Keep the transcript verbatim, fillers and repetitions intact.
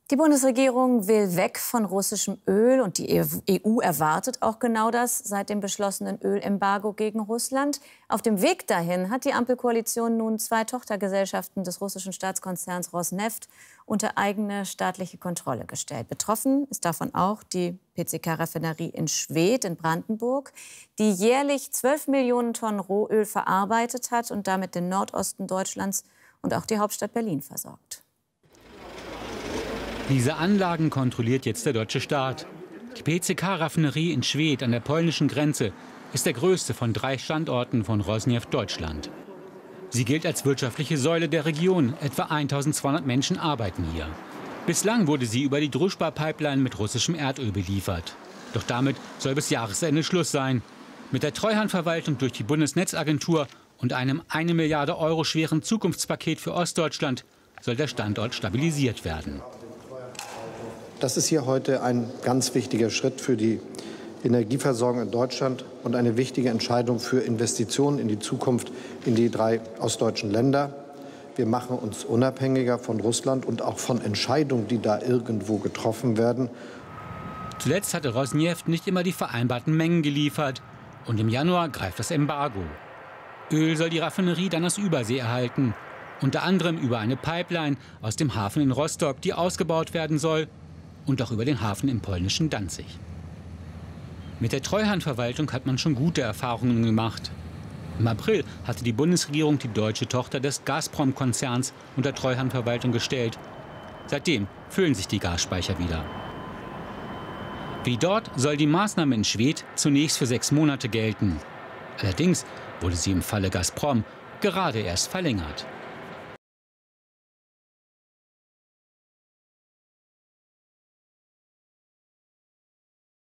Die Bundesregierung will weg von russischem Öl und die E U erwartet auch genau das seit dem beschlossenen Ölembargo gegen Russland. Auf dem Weg dahin hat die Ampelkoalition nun zwei Tochtergesellschaften des russischen Staatskonzerns Rosneft unter eigene staatliche Kontrolle gestellt. Betroffen ist davon auch die P C K-Raffinerie in Schwedt in Brandenburg, die jährlich zwölf Millionen Tonnen Rohöl verarbeitet hat und damit den Nordosten Deutschlands und auch die Hauptstadt Berlin versorgt. Diese Anlagen kontrolliert jetzt der deutsche Staat. Die P C K-Raffinerie in Schwedt an der polnischen Grenze ist der größte von drei Standorten von Rosneft Deutschland. Sie gilt als wirtschaftliche Säule der Region. Etwa eintausendzweihundert Menschen arbeiten hier. Bislang wurde sie über die Druschba-Pipeline mit russischem Erdöl beliefert. Doch damit soll bis Jahresende Schluss sein. Mit der Treuhandverwaltung durch die Bundesnetzagentur und einem eine Milliarde Euro schweren Zukunftspaket für Ostdeutschland soll der Standort stabilisiert werden. Das ist hier heute ein ganz wichtiger Schritt für die Energieversorgung in Deutschland und eine wichtige Entscheidung für Investitionen in die Zukunft in die drei ostdeutschen Länder. Wir machen uns unabhängiger von Russland und auch von Entscheidungen, die da irgendwo getroffen werden. Zuletzt hatte Rosneft nicht immer die vereinbarten Mengen geliefert. Und im Januar greift das Embargo. Öl soll die Raffinerie dann aus Übersee erhalten. Unter anderem über eine Pipeline aus dem Hafen in Rostock, die ausgebaut werden soll. Und auch über den Hafen im polnischen Danzig. Mit der Treuhandverwaltung hat man schon gute Erfahrungen gemacht. Im April hatte die Bundesregierung die deutsche Tochter des Gazprom-Konzerns unter Treuhandverwaltung gestellt. Seitdem füllen sich die Gasspeicher wieder. Wie dort soll die Maßnahme in Schwedt zunächst für sechs Monate gelten. Allerdings wurde sie im Falle Gazprom gerade erst verlängert.